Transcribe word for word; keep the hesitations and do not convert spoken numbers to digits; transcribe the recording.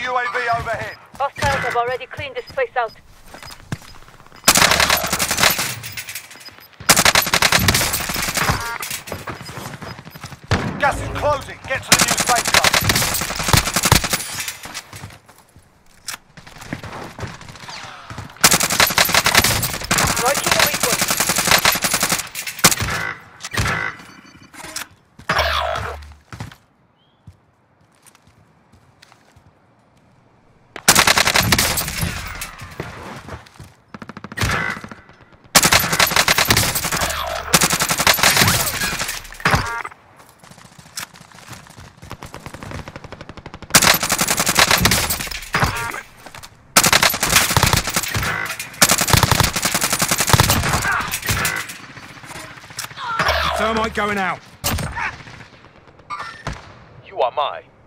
U A V overhead. Hostiles have already cleaned this place out. Gas is closing. Get to the new safe zone. Launching a weak one. Thermite going out. You are my